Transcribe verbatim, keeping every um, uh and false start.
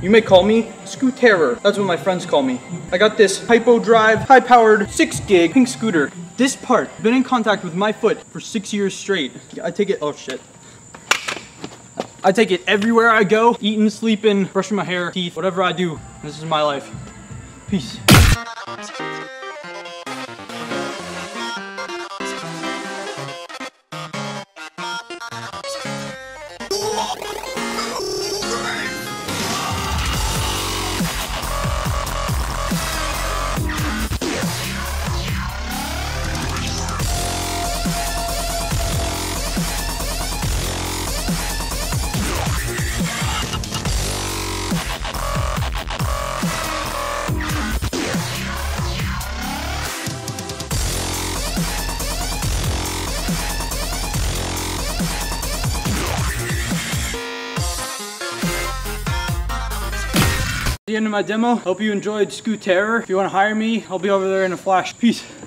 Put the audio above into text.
You may call me Scooterror. That's what my friends call me. I got this Hypo Drive, high-powered, six gig pink scooter. This part, been in contact with my foot for six years straight. I take it, oh shit. I take it everywhere I go, eating, sleeping, brushing my hair, teeth, whatever I do. This is my life. Peace. The end of my demo. Hope you enjoyed Scooterror. If you want to hire me, I'll be over there in a flash. Peace.